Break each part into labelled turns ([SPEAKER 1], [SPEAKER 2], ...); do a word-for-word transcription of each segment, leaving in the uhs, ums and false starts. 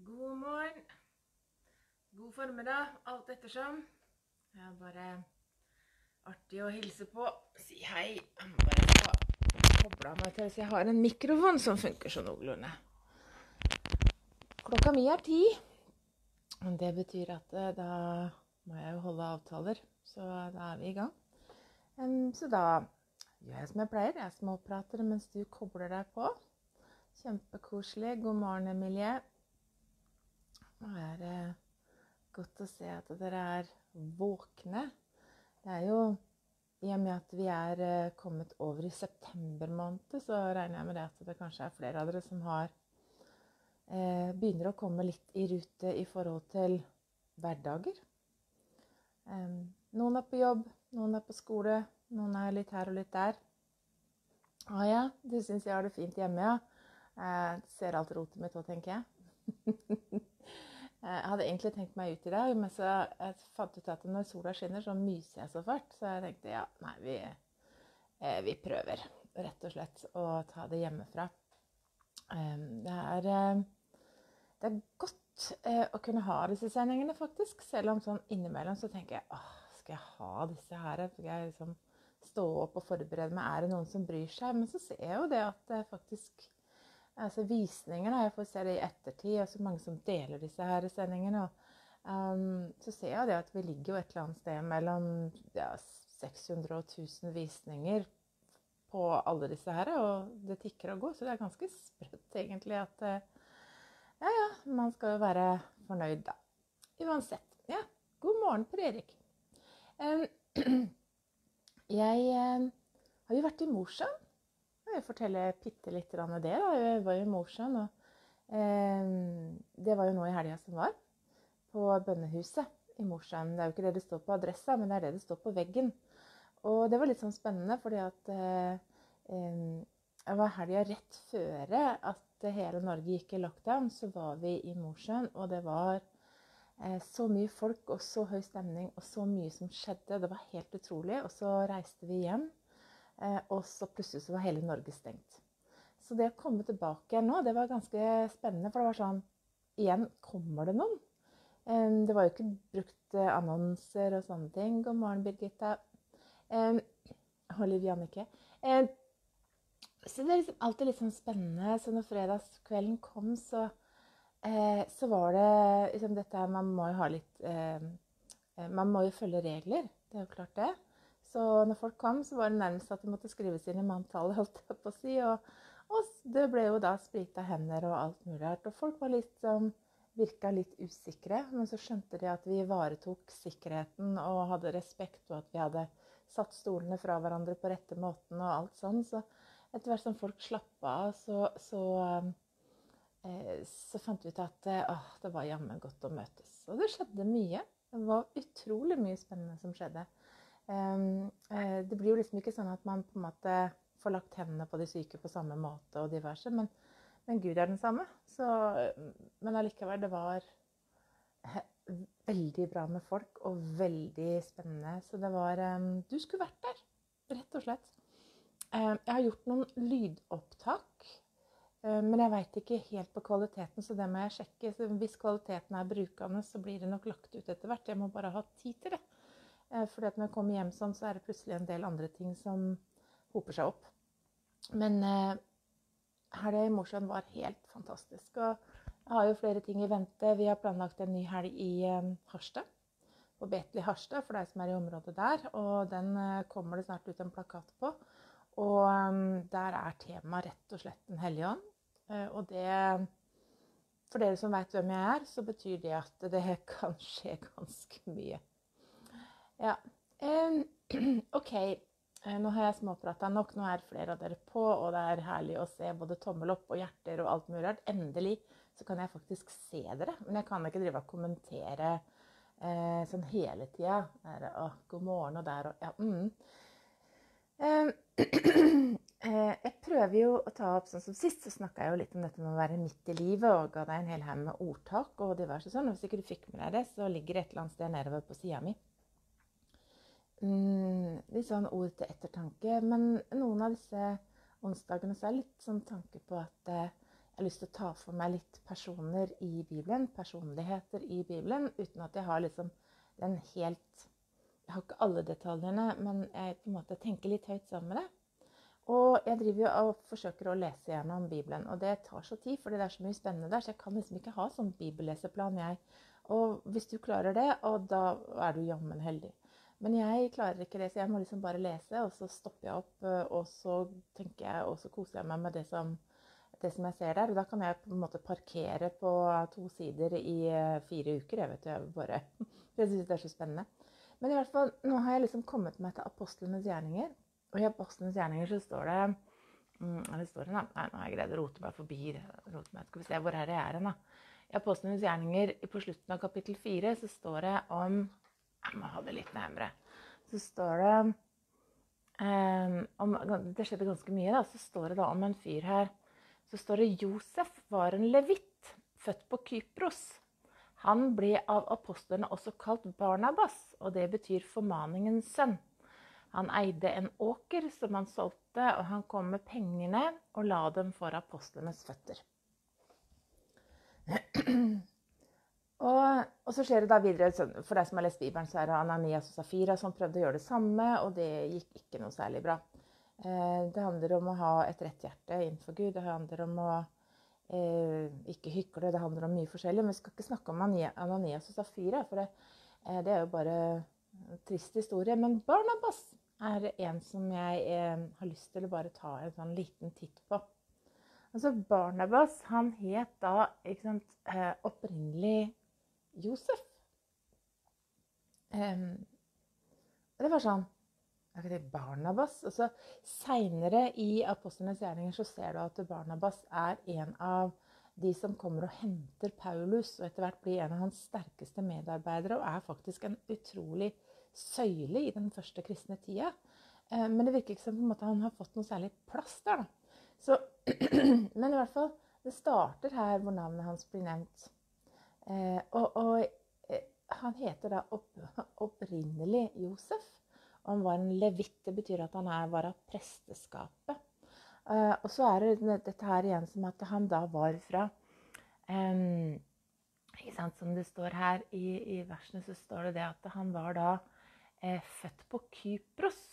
[SPEAKER 1] God morgen, god formiddag, alt ettersom. Det er bare artig å hilse på, si hei. Jeg må bare få koblet meg til hvis jeg har en mikrofon som funker så noenlunde. Klokka mi er ti, og det betyr at eh, da må jeg jo holde avtaler, så da er vi i gang. Um, så da gjør jeg som jeg pleier, jeg småprater mens du kobler deg på. Kjempekoselig. God morgen, Emilie. Det er eh, godt å se at dere er våkne. Det er jo, i og med at vi er eh, kommet over i september måned, så regner jeg med det at det kanskje er flere av dere som har, eh, begynner å komme litt i rute i forhold til hverdager. Um, noen er på jobb, noen er på skole, noen er litt her og litt der. Ah ja, du synes jeg har det fint hjemme, ja. Jeg ser alt rotet mitt også, tenker jeg. Jeg hadde egentlig tenkt meg ut i dag, men så jeg fant ut at når sola skinner, så myser jeg så fælt. Så jeg tenkte, ja, nei, vi, eh, vi prøver rett og slett å ta det hjemmefra. Um, det, er, eh, det er godt eh, å kunne ha disse sendingene, faktisk. Selv om sånn innimellom så tenker jeg, åh, skal jeg ha disse her? Skal jeg liksom stå opp og forberede meg? Er det noen som bryr seg? Men så ser jeg jo det at det faktisk... Altså visningene, jeg får se det i ettertid, og så mange som deler disse her sendingene. Og, um, så ser jeg det at vi ligger jo et eller annet sted mellom ja, seks hundre og tusen visninger på alle disse her, og det tikker og går, så det er ganske sprøtt egentlig at ja, ja, man skal jo være fornøyd da. Uansett, ja, god morgen Per Erik. Um, jeg um, har jo vært i Mosjøen. Jeg vil fortelle bitte litt om det. Da. Jeg var jo i Mosjøen, og eh, det var jo nå i helgen som var, på bønnehuset i Mosjøen. Det er jo ikke det det står på adressa, men det er det det står på veggen. Og det var litt sånn spennende, fordi at eh, eh, det var helgen rett før at hele Norge gikk i lockdown, så var vi i Mosjøen, og det var eh, så mye folk, og så høy stemning, og så mye som skjedde. Det var helt utrolig, og så reiste vi hjem. Eh, og så plutselig så var hele Norge stengt. Så det å komme tilbake nå, det var ganske spennende, for det var sånn, igjen, kommer det noen? Eh, det var jo ikke brukt eh, annonser og sånne ting. God morgen, Birgitta. Eh, og Liv Jannike. Eh, så det er liksom alltid litt sånn spennende. Så når fredagskvelden kom, så, eh, så var det liksom dette her, man må jo ha litt, eh, man må jo følge regler, det er jo klart det. Så når folk kom, så var det nærmest at det måtte skrives inn i manntallet, holdt jeg på å si. Og, og det ble jo da sprit av hender og alt mulig. Og folk var litt, um, virket litt usikre, men så skjønte de at vi ivaretok sikkerheten og hadde respekt, og at vi hadde satt stolene fra hverandre på rette måten og alt sånn. Så etter hvert som folk slappet av, så, så, um, eh, så fant vi ut at eh, det var jammen godt å møtes. Og det skjedde mye. Det var utrolig mye spennende som skjedde. Um, eh, det blir jo liksom ikke sånn at man på en måte får lagt hendene på de syke på samme måte og diverse, men, men Gud er den samme. Så, men allikevel, det var veldig bra med folk og veldig spennende. Så det var, um, du skulle vært der, rett og slett. Um, jeg har gjort noen lydopptak, um, men jeg vet ikke helt på kvaliteten, så det må jeg sjekke. Så hvis kvaliteten er brukende, så blir det nok lagt ut etter hvert. Jeg må bare ha tid til det. Fordi at når jeg kommer hjem sånn, så er det plutselig en del andre ting som hoper seg opp. Men eh, helgen i Mosjøen var helt fantastisk. Og jeg har jo flere ting i vente. Vi har planlagt en ny helg i eh, Harstad. På Betli Harstad, for deg som er i området der. Og den eh, kommer det snart ut en plakat på. Og um, der er tema rett og slett Den hellige ånd. Eh, og det, for dere som vet hvem jeg er, så betyr det at det kan skje ganske mye. Ja, um, ok, nå har jeg småpratet nok, nå er flere av dere på, og det er herlig å se både tommel opp og hjerter og alt mulig. Endelig så kan jeg faktisk se dere, men jeg kan ikke drive og kommentere eh, sånn hele tiden. Der, å, god morgen og der, og ja, mm. um, Jeg prøver jo å ta opp, sånn som sist, så snakket jeg jo litt om dette med å være midt i livet, og ga deg en hel haug med ordtak og diverse sånn, og hvis ikke du fikk med deg det, så ligger det et eller annet sted nedover på siden min. Mm, litt sånn ord til ettertanke, men noen av disse onsdagene så er litt sånn tanke på at eh, jeg har lyst til å ta for meg litt personer i Bibelen, personligheter i Bibelen, uten at jeg har liksom den helt, jeg har ikke alle detaljene, men jeg på en måte tenker litt høyt sammen med det. Og jeg driver jo og forsøker å lese gjennom Bibelen, og det tar så tid, fordi det er så mye spennende der, så jeg kan liksom ikke ha sånn bibelleseplan jeg. Og hvis du klarer det, og da er du jammen heldig. Men jeg klarer ikke det, så jeg må liksom bare lese, og så stopper jeg opp, og så tenker jeg, og så koser jeg meg med det som, det som jeg ser der. Og da kan jeg på en måte parkere på to sider i fire uker, jeg vet jo, jeg bare, jeg synes det er så spennende. Men i hvert fall, nå har jeg liksom kommet meg til apostlenes gjerninger, og i apostlenes gjerninger så står det, mm, det står det da, nei, nå har jeg greid å rote meg forbi, rote meg, skal vi se hvor er det jeg er hen da. I apostlenes gjerninger, på slutten av kapittel fire, så står det om, jeg må ha det litt nærmere, så står det, um, om, det skjedde ganske mye da, så står det da om en fyr her, så står det Josef var en levitt, født på Kypros. Han ble av apostlene også kalt Barnabas, og det betyr formaningens sønn. Han eide en åker som han solgte, og han kom med pengene og la dem for apostlenes føtter. Og, og så skjer det da videre, for deg som har lest Bibelen, så er det Ananias og Safira som prøvde å gjøre det samme, og det gikk ikke noe særlig bra. Eh, det handler om å ha et rett hjerte innenfor Gud, det handler om å eh, ikke hykle, det handler om mye forskjellig, men vi skal ikke snakke om Ananias og Safira, for det, eh, det er jo bare en trist historie. Men Barnabas er en som jeg eh, har lyst til å bare ta en sånn liten titt på. Altså Barnabas, han het da, ikke sant, eh, opprinnelig Josef. Um, det var sånn, er det Barnabas? Og så senere i apostlenes gjerninger så ser du at Barnabas er en av de som kommer og henter Paulus, og etter hvert blir en av hans sterkeste medarbeidere, og er faktisk en utrolig søyle i den første kristne tida. Um, men det virker ikke som på en måte han har fått noe særlig plass der da. Så, men i hvert fall, det starter her hvor navnet hans blir nevnt. Eh, og, og eh, han heter da opp, opprinnelig Josef, og han var en levitt, det betyr at han er, var av presteskapet. Eh, og så er det dette her igjen som at han da var fra, eh, ikke sant, som det står her i, i versene, så står det det at han var da eh, født på Kypros.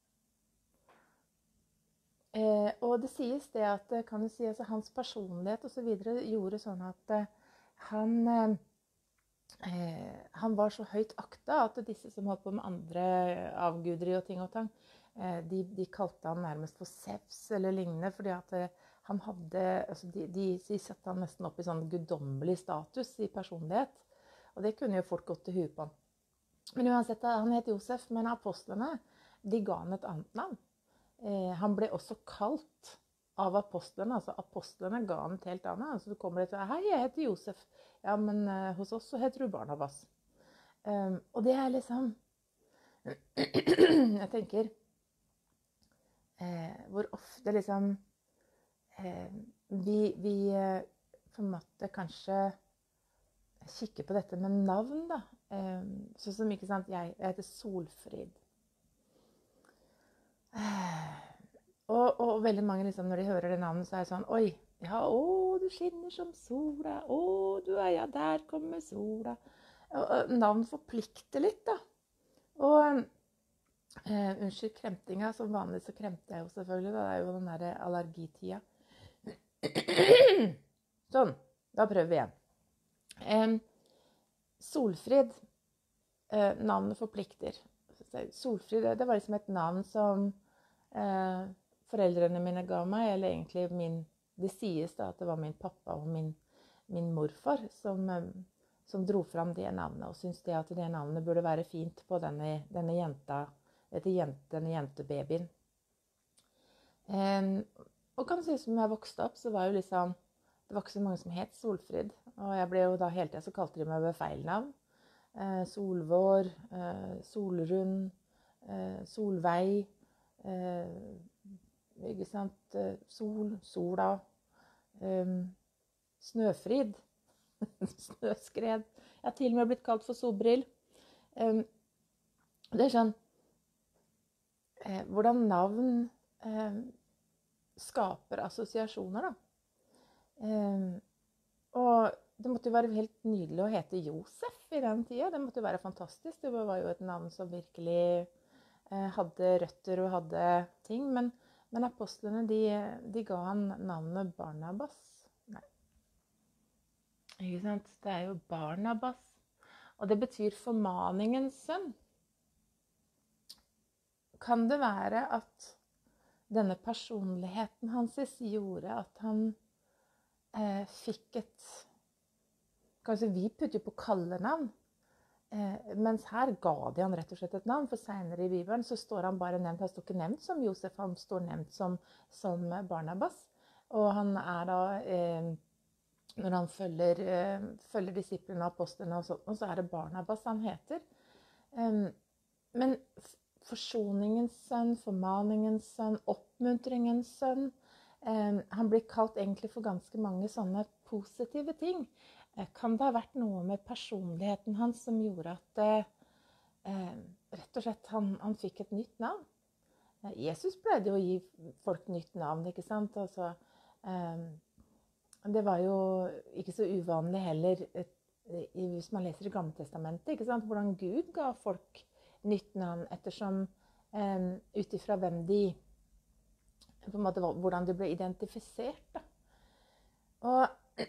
[SPEAKER 1] Eh, og det sies det at kan du si, altså, hans personlighet og så videre gjorde sånn at eh, han, eh, han var så høyt aktet at disse som holdt på med andre avguderi og ting og tang, eh, de, de kalte han nærmest for Zeus eller lignende, fordi at eh, han hadde, altså de, de, de satte han nesten opp i sånn guddommelig status i personlighet, og det kunne jo fort gått til huet på han. Men uansett, han het Josef, men apostlene, de ga han et annet navn. Eh, han ble også kalt av apostlene, altså apostlene ga han et helt annet. Altså du kommer til, hei, jeg heter Josef. Ja, men uh, hos oss så heter du Barnabas. Um, og det er liksom, jeg tenker, eh, hvor ofte liksom, eh, vi, vi eh, på en måte kanskje kikker på dette med navn da. Eh, sånn som, ikke sant, jeg, jeg heter Solfrid. Og, og veldig mange liksom, når de hører det navnet, så er det sånn, oi, ja, å, du skinner som sola, å, du er, ja, der kommer sola. Og, og navn forplikter litt da. Og, eh, unnskyld kremtinga, som vanlig så kremter jeg jo selvfølgelig, da. Det er jo den der allergitida. Sånn, da prøver vi igjen. Eh, Solfrid, eh, navnet forplikter. Solfrid, det var liksom et navn som eh, foreldrene mine ga meg, eller egentlig min, det sies da at det var min pappa og min, min morfar som, eh, som dro fram det navnet, og syntes det at det navnet burde være fint på denne, denne jenta, dette jente, denne jentebabyen. Eh, og kan si som jeg vokste opp, så var jo liksom, det var ikke så mange som het Solfrid, og jeg ble jo da hele tiden så kalte de meg ved feil navn. Eh, Solvår, eh, Solrund, eh, Solveig, eh, ikke sant, eh, Sol, Sola, eh, Snøfrid, Snøskred. Jeg har til og med blitt kalt for Solbrill. Eh, det er sånn, eh, hvordan navn eh, skaper assosiasjoner da. Eh, og det måtte jo være helt nydelig å hete Josef i den tida. Det måtte jo være fantastisk. Det var jo et navn som virkelig eh, hadde røtter og hadde ting. Men, men apostlene, de, de ga han navnet Barnabas. Nei, ikke sant? Det er jo Barnabas. Og det betyr formaningens sønn. Kan det være at denne personligheten hans gjorde at han eh, fikk et... Kanskje vi putter jo på kallenavn, eh, mens her ga de han rett og slett et navn. For senere i Bibelen så står han bare nevnt, han står ikke nevnt som Josef, han står nevnt som, som Barnabas. Og han er da... Eh, Når han følger, eh, følger disiplene og apostlene, og, sånt, og så er det Barnabas han heter. Um, men forsoningens sønn, formaningens sønn, oppmuntringens sønn. Um, han blir kalt egentlig for ganske mange sånne positive ting. Uh, kan det ha vært noe med personligheten hans som gjorde at uh, rett og slett han, han fikk et nytt navn? Uh, Jesus pleide å gi folk nytt navn, ikke sant? Altså... Um, Det var jo ikke så uvanlig heller, hvis man leser i Gamle Testamentet, ikke sant? Hvordan Gud ga folk nytt navn, ettersom um, ut ifra hvem de, på en måte, hvordan de ble identifisert. Da. Og,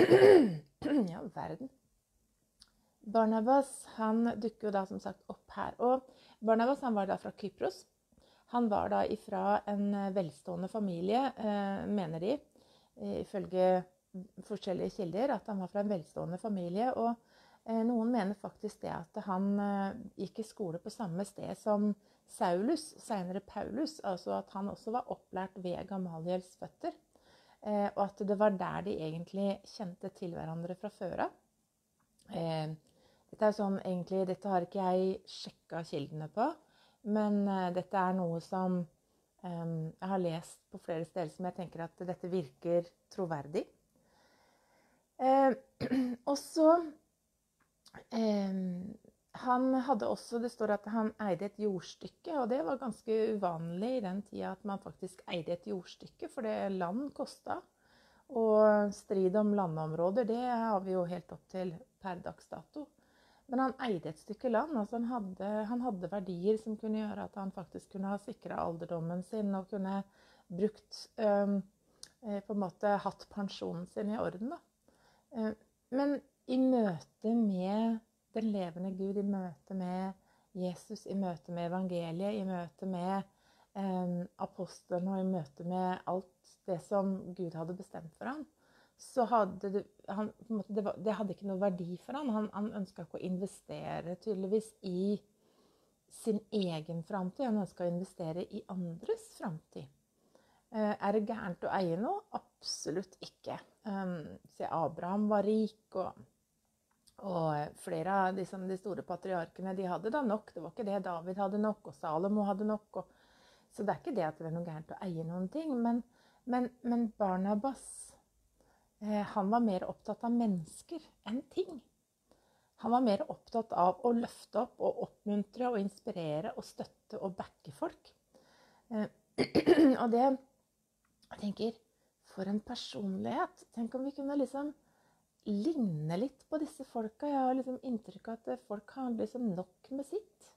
[SPEAKER 1] ja, verden. Barnabas, han dukker jo da som sagt opp her. Og Barnabas, han var da fra Kypros. Han var da ifra en velstående familie, eh, mener de, ifølge forskjellige kilder, at han var fra en velstående familie, og eh, noen mener faktisk det at han eh, gikk i skole på samme sted som Saulus, senere Paulus, altså at han også var opplært ved Gamaliels føtter, eh, og at det var der de egentlig kjente til hverandre fra før av. Eh, dette er sånn, egentlig, dette har ikke jeg sjekket kildene på, men eh, dette er noe som Um, jeg har lest på flere steder som jeg tenker at dette virker troverdig. Uh, og så um, han hadde også, det står at han eide et jordstykke, og det var ganske uvanlig i den tida at man faktisk eide et jordstykke, for det land kostet. Og strid om landområder, det har vi jo helt opp til per dags dato. Men han eide et stykke land, altså han hadde, han hadde verdier som kunne gjøre at han faktisk kunne ha sikret alderdommen sin og kunne brukt, um, på en måte hatt pensjonen sin i orden. Da. Uh, men i møte med den levende Gud, i møte med Jesus, i møte med evangeliet, i møte med um, apostlene og i møte med alt det som Gud hadde bestemt for ham, så hadde det, han, det, var, det hadde ikke noe verdi for han. Han, han ønsket ikke å investere tydeligvis i sin egen fremtid. Han ønsket å investere i andres fremtid. Eh, er det gærent å eie noe? Absolutt ikke. Um, se, Abraham var rik, og, og flere av de, de store patriarkene, de hadde da nok. Det var ikke det David hadde nok, og Salomo hadde nok. Og, så det er ikke det at det er noe gærent å eie noen ting. Men, men, men Barnabas, han var mer opptatt av mennesker enn ting. Han var mer opptatt av å løfte opp og oppmuntre og inspirere og støtte og backe folk. Og det, jeg tenker, for en personlighet. Tenk om vi kunne liksom ligne litt på disse folka. Jeg har liksom inntrykk av at folk har liksom nok med sitt.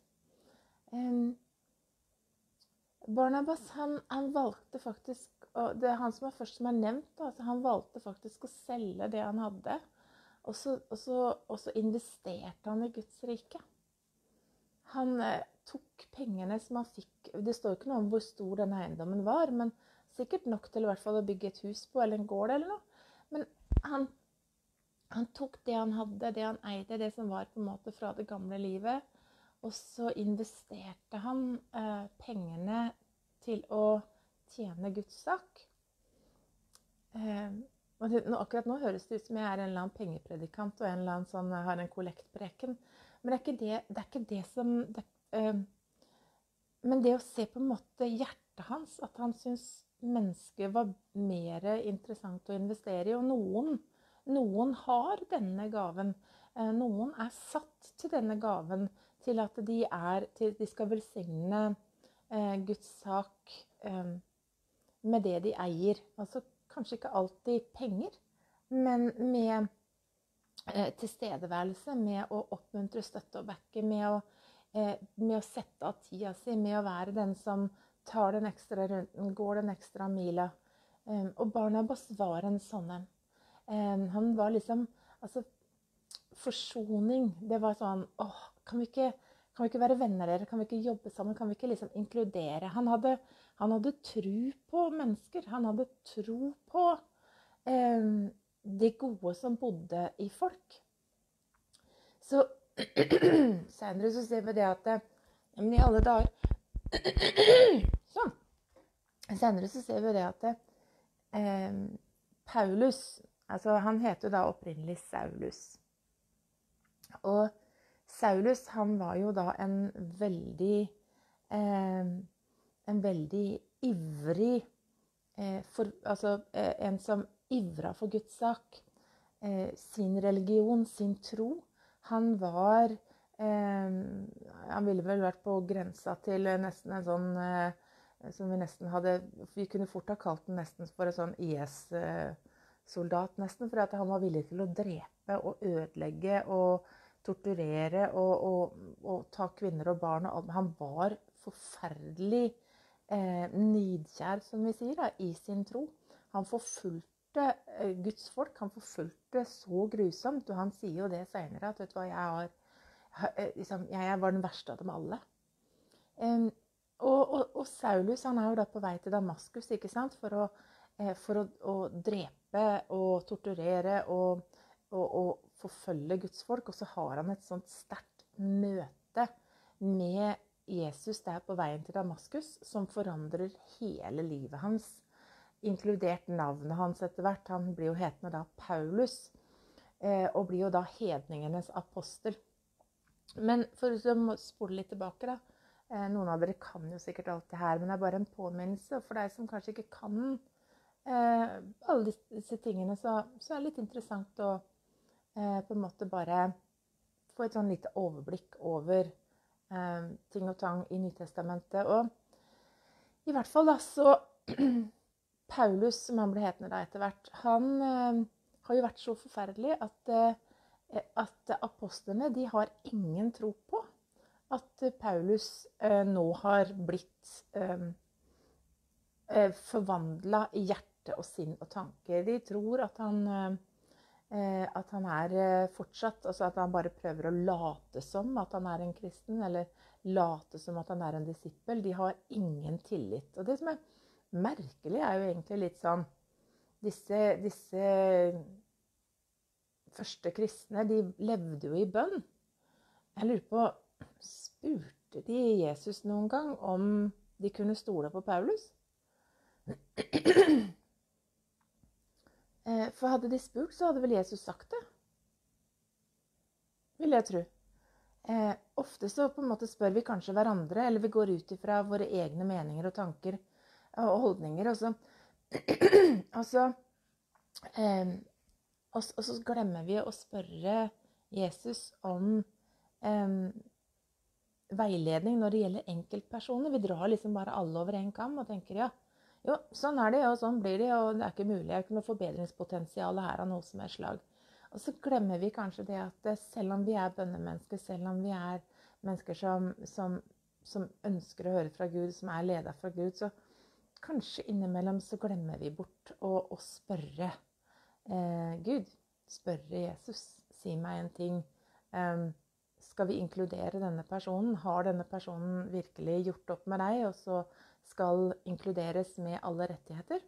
[SPEAKER 1] Barnabas, han, han valgte faktisk, og det er han som er først som er nevnt, altså han valgte faktisk å selge det han hadde, og så, og så, og så investerte han i Guds rike. Han eh, tok pengene som han fikk, det står ikke noe om hvor stor denne eiendommen var, men sikkert nok til i hvert fall å bygge et hus på, eller en gård eller noe. Men han, han tok det han hadde, det han eide, det som var på en måte fra det gamle livet, og så investerte han eh, pengene til å tjene Guds sak. Eh, og det, nå, akkurat nå høres det ut som jeg er en eller annen pengepredikant og en eller annen sånn, har en kollektpreken. Men det er ikke det, det, er ikke det som... Det, eh, men det å se på en måte hjertet hans, at han synes mennesket var mer interessant å investere i, og noen, noen har denne gaven. Eh, noen er satt til denne gaven, til at de, er, til de skal velsigne eh, Guds sak eh, med det de eier. Altså kanskje ikke alltid penger, men med eh, tilstedeværelse, med å oppmuntre, støtte og backe, med å, eh, med å sette av tida si, med å være den som tar den ekstra runden, går den ekstra mila. Um, og Barnabas var en sånn en. Um, han var liksom, altså, forsoning, det var sånn, åh, kan vi ikke, kan vi ikke være venner dere, kan vi ikke jobbe sammen, kan vi ikke liksom inkludere? Han hadde, han hadde tro på mennesker, han hadde tro på um, det gode som bodde i folk. Så senere så ser vi det at, men i alle dager, sånn, senere så ser vi det at eh, Paulus, altså han heter jo da opprinnelig Saulus. Og Saulus, han var jo da en veldig, eh, en veldig ivrig, eh, for, altså eh, en som ivra for Guds sak, eh, sin religion, sin tro. Han var, eh, han ville vel vært på grensa til nesten en sånn, eh, som vi nesten hadde, vi kunne fort ha kalt den nesten for en sånn I S-soldat nesten, for at han var villig til å drepe og ødelegge og torturere og, og, og ta kvinner og barn og alt. Han var forferdelig eh, nidkjær, som vi sier, da, i sin tro. Han forfulgte eh, Guds folk, han forfulgte så grusomt, og han sier jo det senere, at vet du hva, jeg, har, jeg, liksom, jeg var den verste av dem alle. Um, og, og, og Saulus, han er jo da på vei til Damaskus, ikke sant, for å, eh, for å, å drepe og torturere og, og, og forfølge Guds folk, og så har han et sånt sterkt møte med Jesus der på veien til Damaskus, som forandrer hele livet hans, inkludert navnet hans etter hvert. Han blir jo hetende da Paulus, eh, og blir jo da hedningenes apostel. Men for å spole litt tilbake da, eh, noen av dere kan jo sikkert alt det her, men det er bare en påminnelse, for deg som kanskje ikke kan eh, alle disse tingene, så, så er det litt interessant å Eh, på en måte bare få et sånn lite overblikk over eh, ting og tang i Nytestamentet. Og i hvert fall da, så Paulus, som han ble hetende da etter hvert, han eh, har jo vært så forferdelig at, eh, at apostlene, de har ingen tro på at Paulus eh, nå har blitt eh, eh, forvandlet i hjerte og sinn og tanker. De tror at han... Eh, at han er fortsatt, altså at han bare prøver å late som at han er en kristen, eller late som at han er en disippel. De har ingen tillit. Og det som er merkelig er jo egentlig litt sånn, disse, disse første kristne, de levde jo i bønn. Jeg lurer på, spurte de Jesus noen gang om de kunne stole på Paulus? For hadde de spurt, så hadde vel Jesus sagt det. Vil jeg tro. Eh, ofte så på en måte spør vi kanskje hverandre, eller vi går ut ifra våre egne meninger og tanker og holdninger, og så, og så, eh, og, og så glemmer vi å spørre Jesus om eh, veiledning når det gjelder enkeltpersoner. Vi drar liksom bare alle over en kam og tenker, ja, jo, sånn er det, og sånn blir det, og det er ikke mulig. Det er ikke noe forbedringspotensial her av noe som er slag. Og så glemmer vi kanskje det at selv om vi er bønnemennesker, selv om vi er mennesker som, som, som ønsker å høre fra Gud, som er ledet fra Gud, så kanskje innimellom så glemmer vi bort å, å spørre eh, Gud, spørre Jesus, si meg en ting. Um, skal vi inkludere denne personen? Har denne personen virkelig gjort opp med deg, og så skal inkluderes med alle rettigheter?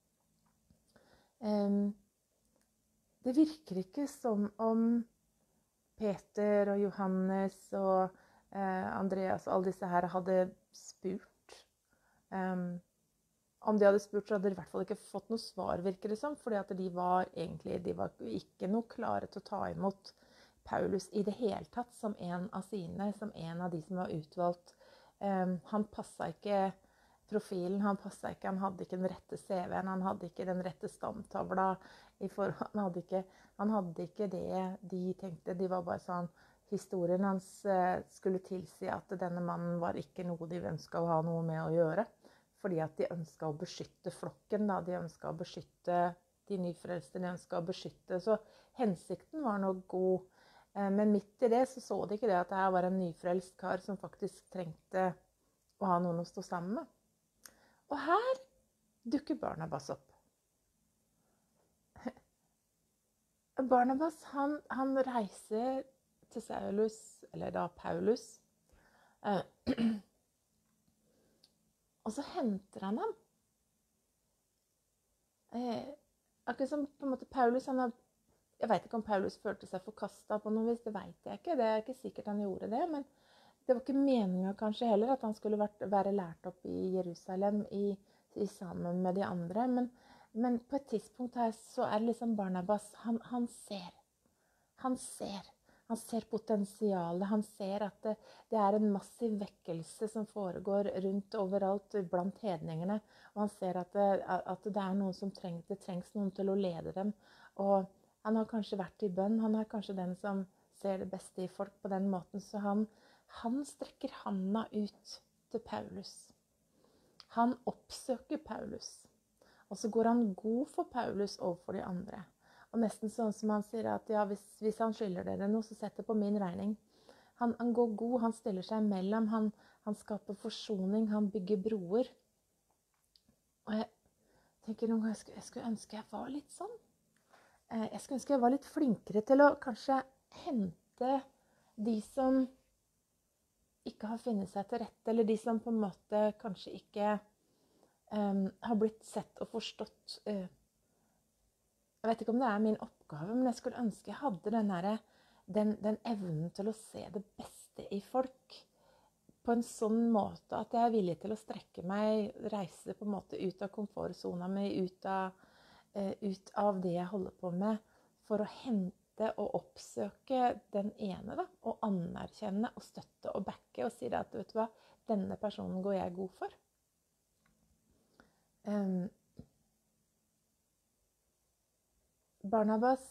[SPEAKER 1] Um, det virker ikke som om Peter og Johannes og eh, Andreas og alle disse her hadde spurt. Um, om de hadde spurt, så hadde de i hvert fall ikke fått noe svar, virker det som, fordi at de var egentlig de var ikke noe klare til å ta imot Paulus i det hele tatt som en av sine, som en av de som var utvalgt. Um, han passet ikke profilen, han passet ikke, han hadde ikke den rette C V-en, han hadde ikke den rette stamtavla, i for, han, hadde ikke, han hadde ikke det de tenkte. De var bare sånn, historien hans uh, skulle tilsi at denne mannen var ikke noe de ønsket å ha noe med å gjøre, fordi at de ønsket å beskytte flokken, da. De ønsket å beskytte de nyfrelste de ønsket å beskytte. Så hensikten var nok god. Men midt i det så så de ikke det at det her var en nyfrelst kar som faktisk trengte å ha noen å stå sammen med. Og her dukker Barnabas opp. Barnabas, han, han reiser til Saulus, eller da Paulus, eh, og så henter han ham. Eh, akkurat som på en måte Paulus, han har, jeg vet ikke om Paulus følte seg forkastet på noe vis, det vet jeg ikke, det er ikke sikkert han gjorde det, men det var ikke meningen kanskje heller at han skulle vært, være lært opp i Jerusalem i, i sammen med de andre, men Men på et tidspunkt her så er det liksom Barnabas, han, han ser. Han ser. Han ser potensialet. Han ser at det, det er en massiv vekkelse som foregår rundt overalt blant hedningene. Og han ser at det, at det er noen som trenger, det trengs noen til å lede dem. Og han har kanskje vært i bønn. Han er kanskje den som ser det beste i folk på den måten. Så han, han strekker handa ut til Paulus. Han oppsøker Paulus. Og så går han god for Paulus overfor de andre. Og nesten sånn som han sier at ja, hvis, hvis han skylder dere noe, så sett det på min regning. Han, han går god, han stiller seg mellom, han, han skaper forsoning, han bygger broer. Og jeg tenker noen ganger, jeg skulle, jeg skulle ønske jeg var litt sånn. Jeg skulle ønske jeg var litt flinkere til å kanskje hente de som ikke har funnet seg til rette, eller de som på en måte kanskje ikke Um, har blitt sett og forstått. Uh, jeg vet ikke om det er min oppgave, men jeg skulle ønske jeg hadde den, der, den, den evnen til å se det beste i folk på en sånn måte at jeg er villig til å strekke meg, reise på en måte ut av komfortzona mi, ut av, uh, ut av det jeg holder på med, for å hente og oppsøke den ene, da, og anerkjenne og støtte og backe og si det at, vet du hva, denne personen går jeg god for. Um, Barnabas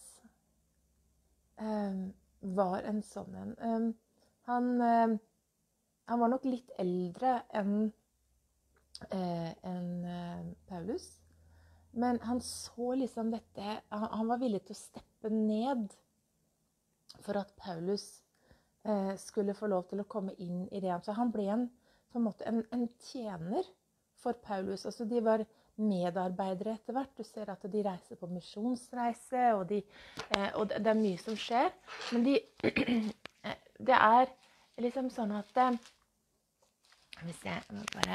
[SPEAKER 1] um, var en sånn en. Um, han, um, han var nok litt eldre enn uh, en, uh, Paulus, men han så liksom dette, han, han var villig til å steppe ned for at Paulus uh, skulle få lov til å komme inn i det. Så han ble en, på en måte en, en tjener for Paulus. Altså de var medarbeidere etter hvert. Du ser at de reiser på misjonsreise, og, de, eh, og det er mye som skjer. Men de, det er liksom sånn at eh, Skal vi se, jeg må bare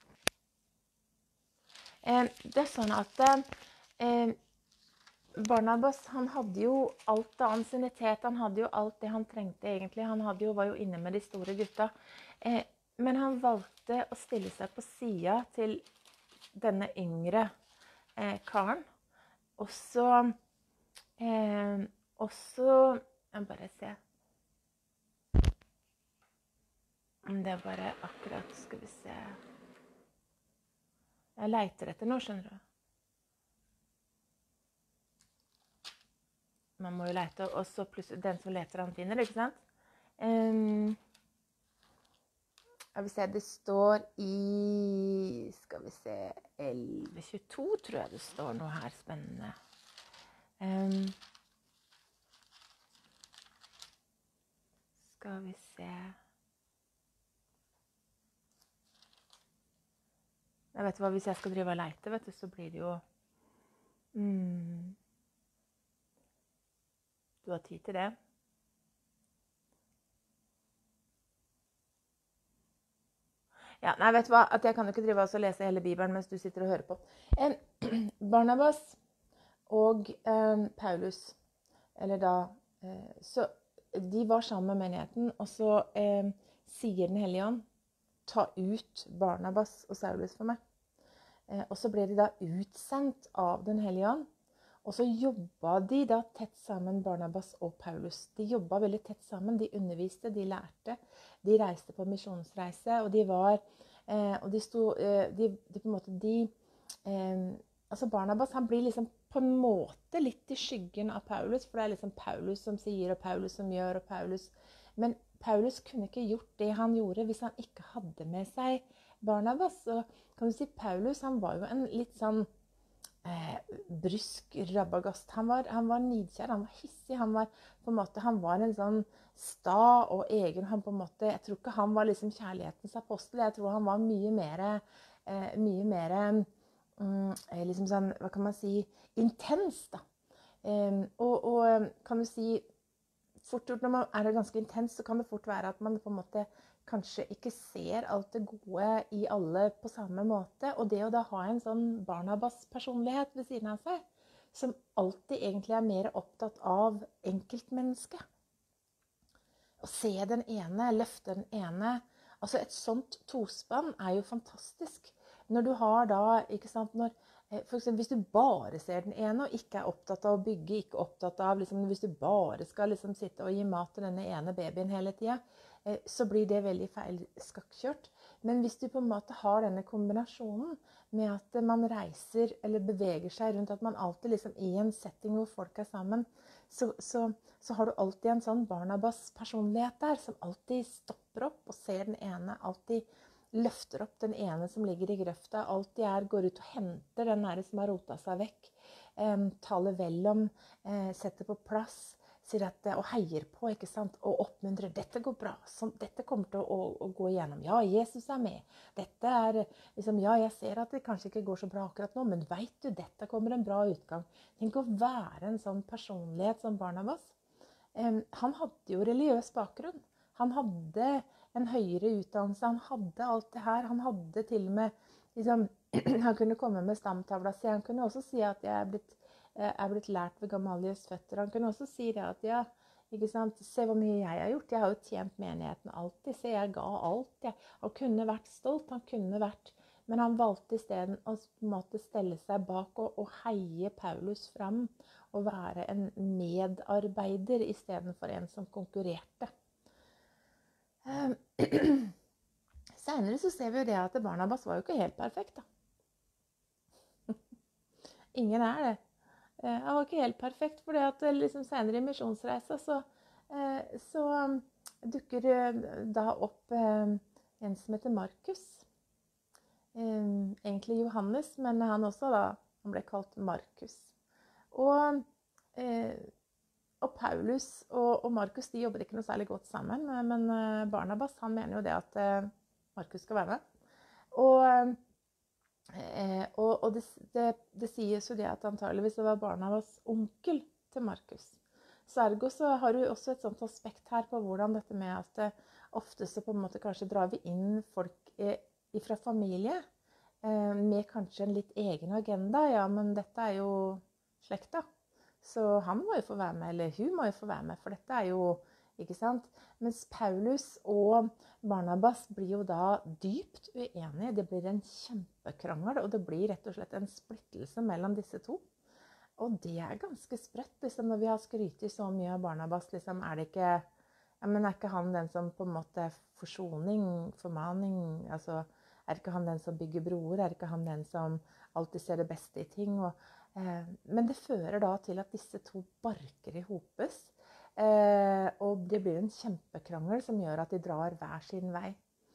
[SPEAKER 1] eh, Det er sånn at eh, Barnabas, han hadde jo alt av ansiennitet, han hadde jo alt det han trengte egentlig. Han hadde jo, var jo inne med de store gutta. Eh, Men han valgte å stille seg på siden til denne yngre eh, karen. Og så, eh, og så, jeg bare se. Det er bare akkurat, skal vi se. Jeg leter etter noe, skjønner du. Man må jo lete, og så plutselig den som leter han finner, ikke sant? Um, Jeg vil se, det står i, skal vi se, elleve tjueto, tror jeg det står noe her spennende. Um, skal vi se. Jeg vet hva, hvis jeg skal drive og leite, vet du, så blir det jo... Mm, du har tid til det. Ja, nei, vet du hva? At jeg kan jo ikke drive og lese hele Bibelen mens du sitter og hører på. Eh, Barnabas og eh, Paulus, eller da, eh, så de var sammen med menigheten, og så eh, sier den hellige ånd, ta ut Barnabas og Saulus for meg. Eh, og så ble de da utsendt av den hellige ånd, og så jobbet de da tett sammen, Barnabas og Paulus. De jobbet veldig tett sammen, de underviste, de lærte, de reiste på misjonsreise, og de var, eh, og de sto, eh, de, de på en måte, de, eh, altså Barnabas, han blir liksom på en måte litt i skyggen av Paulus, for det er liksom Paulus som sier, og Paulus som gjør, og Paulus, men Paulus kunne ikke gjort det han gjorde hvis han ikke hadde med seg Barnabas. Så kan du si, Paulus, han var jo en litt sånn, eh, brysk rabagast. Han var, han var nidkjær, han var hissig, han var på en måte, han var en sånn sta og egen, han på en måte, jeg tror ikke han var liksom kjærlighetens apostel, jeg tror han var mye mer, eh, mye mer, mm, liksom sånn, hva kan man si, intens da. Um, og, og kan du si, fort gjort når man er ganske intens, så kan det fort være at man på en måte kanskje ikke ser alt det gode i alle på samme måte. Og det å da ha en sånn Barnabas-personlighet ved siden av seg, som alltid egentlig er mer opptatt av enkeltmennesket. Å se den ene, løfte den ene. Altså et sånt tospann er jo fantastisk. Når du har da, ikke sant, når for eksempel hvis du bare ser den ene og ikke er opptatt av å bygge, ikke opptatt av, liksom, hvis du bare skal liksom sitte og gi mat til denne ene babyen hele tiden, eh, så blir det veldig feil skakkjørt. Men hvis du på en måte har denne kombinasjonen med at man reiser eller beveger seg rundt, at man alltid liksom i en setting hvor folk er sammen, så, så, så har du alltid en sånn Barnabas-personlighet der, som alltid stopper opp og ser den ene, alltid løfter opp den ene som ligger i grøfta, alltid er, går ut og henter den der som har rotet seg vekk, eh, taler vel om, eh, setter på plass, sier at, og heier på, ikke sant, og oppmuntrer, dette går bra, sånn, dette kommer til å, å, å gå igjennom, ja, Jesus er med, dette er, liksom, ja, jeg ser at det kanskje ikke går så bra akkurat nå, men vet du, dette kommer en bra utgang. Tenk å være en sånn personlighet som Barnabas. Eh, han hadde jo religiøs bakgrunn, han hadde en høyere utdannelse, han hadde alt det her, han hadde til og med, liksom, han kunne komme med stamtavla si, han kunne også si at jeg er blitt, er blitt lært ved Gamaliels føtter, han kunne også si det at, ja, ikke sant, se hvor mye jeg har gjort, jeg har jo tjent menigheten alltid, se jeg ga alt, jeg, han kunne vært stolt, han kunne vært, men han valgte i stedet å på en måte stelle seg bak og, og heie Paulus fram, og være en medarbeider i stedet for en som konkurrerte. Senere så ser vi jo det at Barnabas var jo ikke helt perfekt da. Ingen er det. Han var ikke helt perfekt, fordi at liksom senere i misjonsreisa så, så dukker da opp en som heter Markus. Egentlig Johannes, men han også da, han ble kalt Markus. Og Og Paulus og, og Markus, de jobber ikke noe særlig godt sammen, men Barnabas, han mener jo det at Markus skal være med. Og, og, og det, det, det sies jo det at antageligvis det var Barnabas onkel til Markus. Så ergo så har du også et sånt aspekt her på hvordan dette med at ofte så på en måte kanskje drar vi inn folk fra familie med kanskje en litt egen agenda. Ja, men dette er jo slekta. Så han må jo få være med, eller hun må jo få være med, for dette er jo, ikke sant? Mens Paulus og Barnabas blir jo da dypt uenige. Det blir en kjempekrangel, og det blir rett og slett en splittelse mellom disse to. Og det er ganske sprøtt, liksom, når vi har skrytet så mye av Barnabas, liksom, er det ikke, ja, men er ikke han den som på en måte forsoning, formaning, altså, er ikke han den som bygger broer, er ikke han den som alltid ser det beste i ting, og men det fører da til at disse to barker i hopes, og det blir en kjempekrangel som gjør at de drar hver sin vei.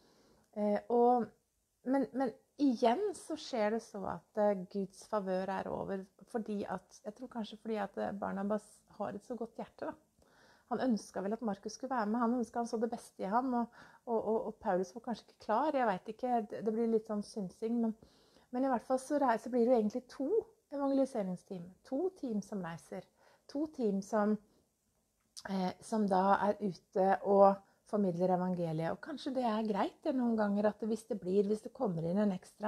[SPEAKER 1] Og, men, men igjen så skjer det så at Guds favør er over, fordi at, jeg tror kanskje fordi at Barnabas har et så godt hjerte da. Han ønsket vel at Markus skulle være med, han ønsket han så det beste i ham, og, og, og, og Paulus var kanskje ikke klar, jeg vet ikke, det, det blir litt sånn synsing, men, men i hvert fall så, reiser, så blir det jo egentlig to evangeliseringsteam, to team som reiser, to team som, eh, som da er ute og formidler evangeliet. Og kanskje det er greit det noen ganger at hvis det blir, hvis det kommer inn en ekstra,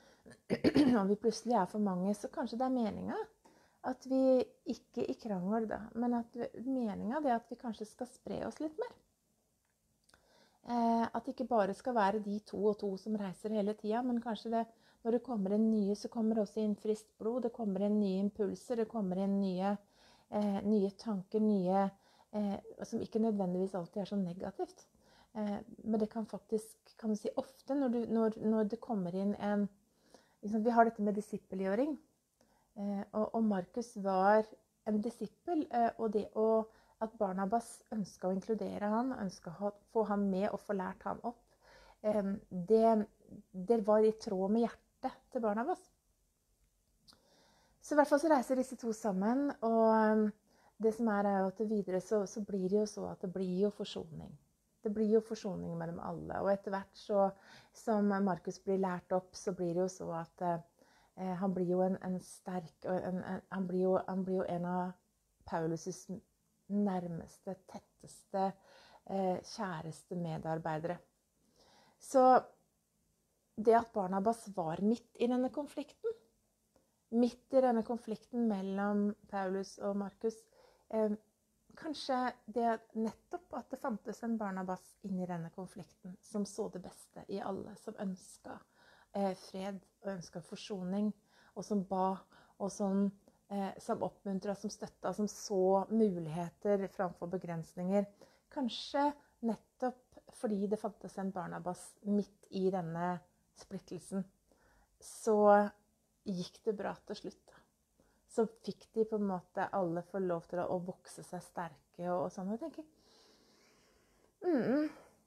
[SPEAKER 1] og vi plutselig er for mange, så kanskje det er meningen at vi ikke i krangel da, men at vi, meningen det er at vi kanskje skal spre oss litt mer. Eh, at det ikke bare skal være de to og to som reiser hele tiden, men kanskje det, når det kommer inn nye, så kommer det også inn friskt blod, det kommer inn nye impulser, det kommer inn nye, eh, nye tanker, nye, eh, som ikke nødvendigvis alltid er så negativt. Eh, men det kan faktisk, kan du si, ofte når, du, når, når det kommer inn en, liksom, vi har dette med disippelgjøring, eh, og, og Markus var en disippel, eh, og det å, at Barnabas ønsket å inkludere han, ønsket å få han med og få lært han opp, eh, det, det var i tråd med hjertet til Barnabas. Så i hvert fall så reiser disse to sammen, og det som er, er jo at videre så, så blir det jo så at det blir jo forsoning. Det blir jo forsoning mellom alle, og etter hvert så, som Markus blir lært opp, så blir det jo så at eh, han blir jo en, en sterk, en, en, han, blir jo, han blir jo en av Paulus' nærmeste, tetteste, eh, kjæreste medarbeidere. Så det at Barnabas var midt i denne konflikten, midt i denne konflikten mellom Paulus og Markus, eh, kanskje det nettopp at det fantes en Barnabas inn i denne konflikten, som så det beste i alle, som ønsket eh, fred og ønsket forsoning, og som ba, og som, eh, som oppmuntret, som støttet, som så muligheter framfor begrensninger. Kanskje nettopp fordi det fantes en Barnabas midt i denne splittelsen, så gikk det bra til slutt. Så fikk de på en måte alle få lov til å, å vokse seg sterke og, og sånn. Og jeg tenker, mm,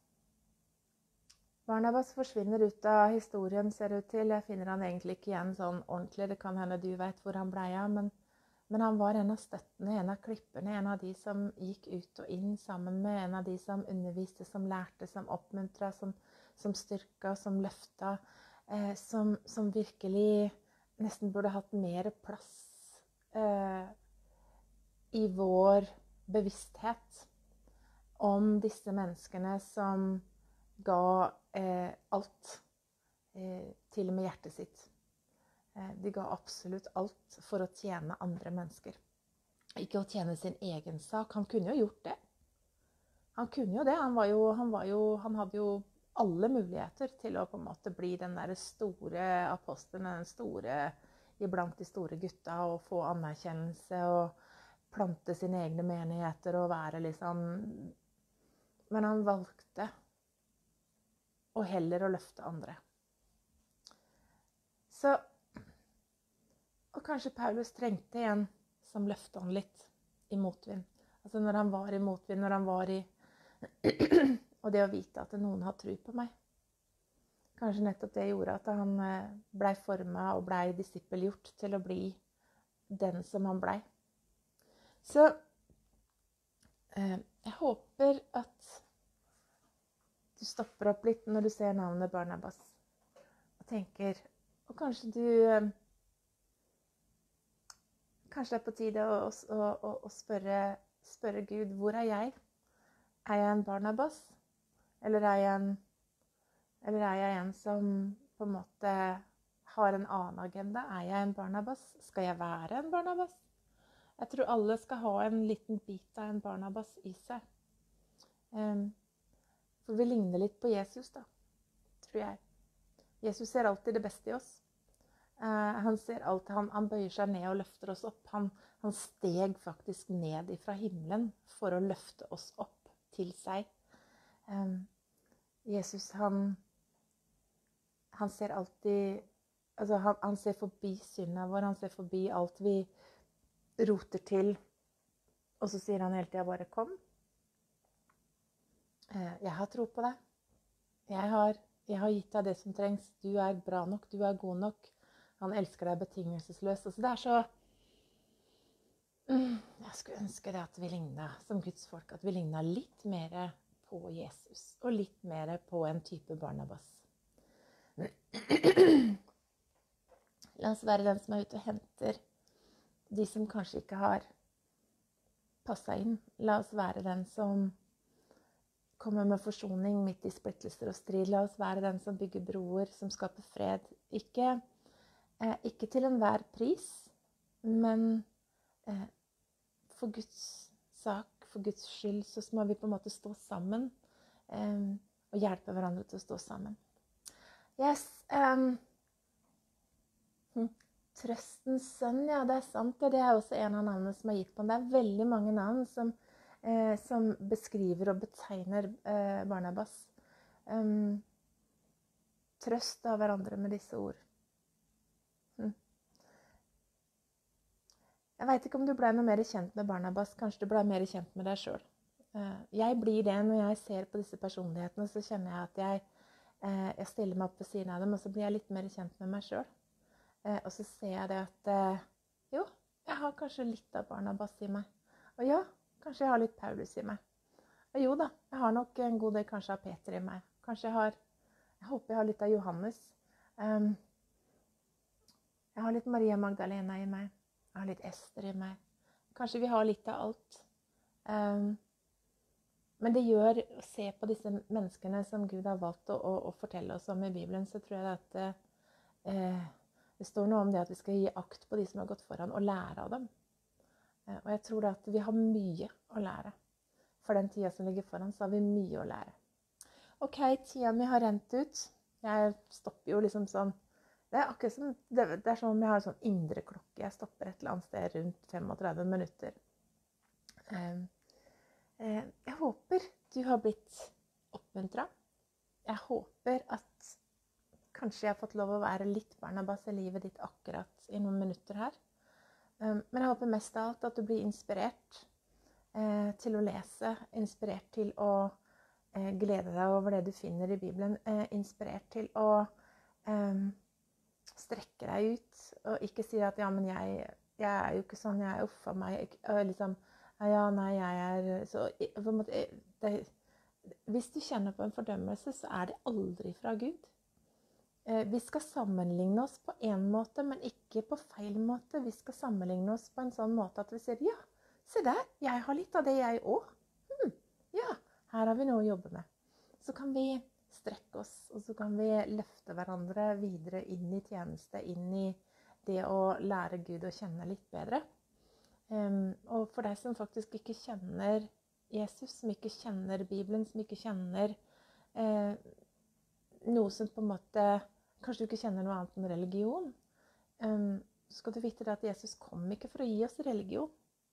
[SPEAKER 1] Barnabas forsvinner ut av historien, ser det ut til. Jeg finner han egentlig ikke igjen sånn ordentlig. Det kan hende du vet hvor han ble av, men, men han var en av støttene, en av klipperne, en av de som gikk ut og inn sammen med, en av de som underviste, som lærte, som oppmuntret, som, som styrket, som løftet, eh, som, som virkelig nesten burde hatt mer plass Eh, i vår bevissthet om disse menneskene som ga eh, alt, eh, til og med hjertet sitt. Eh, de ga absolutt alt for å tjene andre mennesker. Ikke å tjene sin egen sak. Han kunne jo gjort det. Han kunne jo det. Han, var jo, han, var jo, han hadde jo alle muligheter til å på en måte bli den der store apostelen, den store iblant de store gutta, og få anerkjennelse og plante sine egne menigheter og være liksom. Men han valgte å heller å løfte andre. Så, og kanskje Paulus trengte en som løftet han litt i motvind. Altså når han var i motvind, når han var i og det å vite at noen har tro på meg. Kanskje nettopp det gjorde at han ble formet og ble disippelgjort til å bli den som han ble. Så eh, jeg håper at du stopper opp litt når du ser navnet Barnabas og tenker, og kanskje du eh, kanskje det er på tide å, å, å, å spørre, spørre Gud, hvor er jeg? Er jeg en Barnabas? Eller er jeg en Eller er jeg en som på en måte har en annen agenda? Er jeg en Barnabas? Skal jeg være en Barnabas? Jeg tror alle skal ha en liten bit av en Barnabas i seg. Um, for vi ligner litt på Jesus da, tror jeg. Jesus ser alltid det beste i oss. Uh, han ser alltid, han, han bøyer seg ned og løfter oss opp. Han, han steg faktisk ned ifra himmelen for å løfte oss opp til seg. Um, Jesus, han... Han ser alltid, altså han, han ser forbi synda vår, han ser forbi alt vi roter til. Og så sier han hele tiden bare, kom. Jeg har tro på deg. Jeg har, jeg har gitt deg det som trengs. Du er bra nok, du er god nok. Han elsker deg betingelsesløst. Altså det er så, mm, jeg skulle ønske det at vi lignet, som Guds folk, at vi lignet litt mer på Jesus. Og litt mer på en type Barnabas. La oss være den som er ute og henter de som kanskje ikke har passet inn. La oss være den som kommer med forsoning midt i splittelser og strid. La oss være den som bygger broer, som skaper fred. Ikke, eh, ikke til enhver pris, men eh, for Guds sak, for Guds skyld, så må vi på en måte stå sammen eh, og hjelpe hverandre til å stå sammen. Yes, um, Trøstens sønn, ja, det er sant. Det er også en av navnene som er gitt på den. Det er veldig mange navn som, eh, som beskriver og betegner eh, Barnabas. Um, trøst av hverandre med disse ord. Hm. Jeg vet ikke om du ble noe mer kjent med Barnabas. Kanskje du ble mer kjent med deg selv. Uh, jeg blir det når jeg ser på disse personlighetene, så kjenner jeg at jeg Jeg stiller meg opp ved siden av dem, og så blir jeg litt mer kjent med meg selv. Og så ser jeg det at Jo, jeg har kanskje litt av Barnabas i meg. Og ja, kanskje jeg har litt Paulus i meg. Og jo da, jeg har nok en god del kanskje av Peter i meg. Kanskje jeg har, jeg håper jeg har litt av Johannes. Um, jeg har litt Maria Magdalena i meg. Jeg har litt Ester i meg. Kanskje vi har litt av alt. Um, men det gjør å se på disse menneskene som Gud har valgt å, å, å fortelle oss om i Bibelen, så tror jeg at uh, det står noe om det at vi skal gi akt på de som har gått foran, og lære av dem. Uh, og jeg tror at vi har mye å lære. For den tida som ligger foran, så har vi mye å lære. Ok, tida mi har rent ut. Jeg stopper jo liksom sånn. Det er akkurat som, det, det er som om jeg har en sånn indre klokke. Jeg stopper et eller annet sted rundt femogtredve minutter. Um, uh, jeg håper du har blitt oppmuntret. Jeg håper at kanskje jeg har fått lov å være litt Barnabas i livet ditt akkurat i noen minutter her. Um, men jeg håper mest av alt at du blir inspirert Eh, til å lese, inspirert til å eh, glede deg over det du finner i Bibelen, eh, inspirert til å eh, strekke deg ut, og ikke si at ja, men jeg, jeg er jo ikke sånn, jeg er uffa meg, og liksom, ja, nei, jeg er så, på en måte, det, hvis du kjenner på en fordømmelse, så er det aldri fra Gud. Eh, vi skal sammenligne oss på en måte, men ikke på feil måte. Vi skal sammenligne oss på en sånn måte at vi sier, ja, se der, jeg har litt av det jeg også. Hmm, ja, her har vi noe å jobbe med. Så kan vi strekke oss, og så kan vi løfte hverandre videre inn i tjeneste, inn i det å lære Gud å kjenne litt bedre. Um, og for deg som faktisk ikke kjenner Jesus, som ikke kjenner Bibelen, som ikke kjenner eh, noe som på en måte, kanskje du ikke kjenner noe annet enn religion, um, så skal du vite at Jesus kom ikke for å gi oss religion.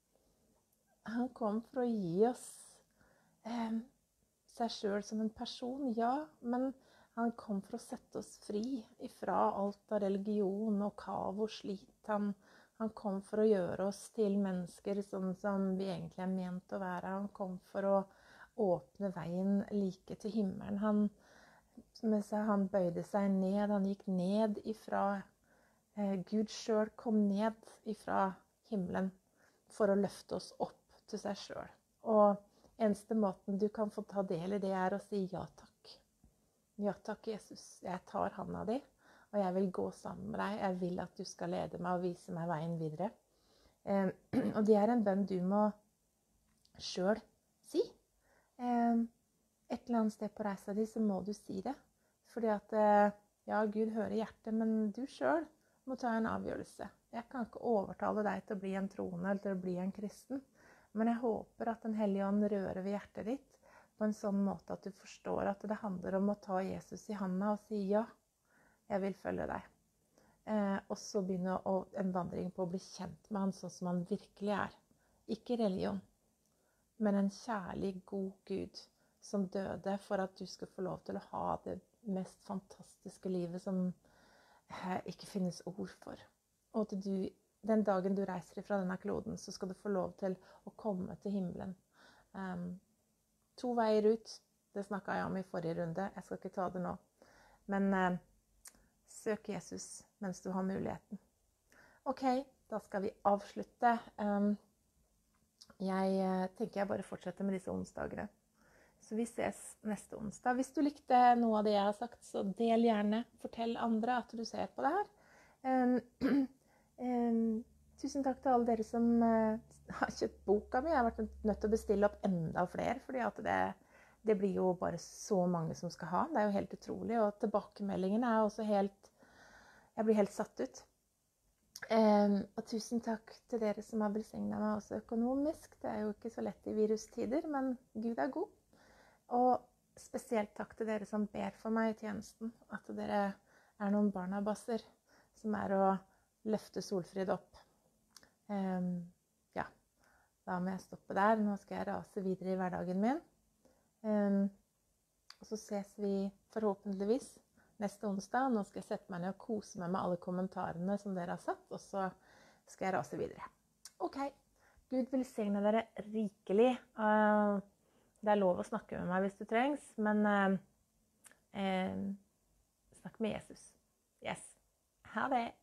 [SPEAKER 1] Han kom for å gi oss eh, seg selv som en person, ja, men han kom for å sette oss fri ifra alt av religion og kav og slit. Han, han kom for å gjøre oss til mennesker sånn som vi egentlig er ment å være. Han kom for å åpne veien like til himmelen. Han, som jeg sa, han bøyde seg ned, han gikk ned ifra eh, Gud selv kom ned ifra himmelen for å løfte oss opp til seg selv. Og eneste måten du kan få ta del i det er å si ja takk. Ja takk, Jesus. Jeg tar handa di, og jeg vil gå sammen med deg. Jeg vil at du skal lede meg og vise meg veien videre. Eh, og det er en bønn du må selv si. Eh, et eller annet sted på reisa di så må du si det. Fordi at, eh, ja, Gud hører hjertet, men du selv må ta en avgjørelse. Jeg kan ikke overtale deg til å bli en troende eller til å bli en kristen. Men jeg håper at Den hellige ånd rører ved hjertet ditt på en sånn måte at du forstår at det handler om å ta Jesus i handa og si ja, jeg vil følge deg. Eh, og så begynne å, en vandring på å bli kjent med han sånn som han virkelig er. Ikke religion, men en kjærlig, god Gud som døde for at du skal få lov til å ha det mest fantastiske livet som eh, ikke finnes ord for. Og at du den dagen du reiser fra denne kloden, så skal du få lov til å komme til himmelen. Um, to veier ut, det snakket jeg om i forrige runde, jeg skal ikke ta det nå. Men uh, søk Jesus mens du har muligheten. Ok, da skal vi avslutte. Um, jeg uh, tenker jeg bare fortsetter med disse onsdagene. Så vi ses neste onsdag. Hvis du likte noe av det jeg har sagt, så del gjerne. Fortell andre at du ser på det her. Um, Um, tusen takk til alle dere som uh, har kjøpt boka mi. Jeg har vært nødt til å bestille opp enda flere, fordi at det, det blir jo bare så mange som skal ha. Det er jo helt utrolig, og tilbakemeldingene er også helt, jeg blir helt satt ut. Um, og tusen takk til dere som har velsignet meg også økonomisk. Det er jo ikke så lett i virustider, men Gud er god. Og spesielt takk til dere som ber for meg i tjenesten, at dere er noen Barnabasser som er å løfte Solfrid opp. Um, ja, da må jeg stoppe der. Nå skal jeg rase videre i hverdagen min. Um, og så ses vi forhåpentligvis neste onsdag. Nå skal jeg sette meg ned og kose meg med alle kommentarene som dere har satt, og så skal jeg rase videre. Ok, Gud velsigne dere rikelig. Uh, det er lov å snakke med meg hvis du trengs, men uh, uh, snakk med Jesus. Yes. Ha det!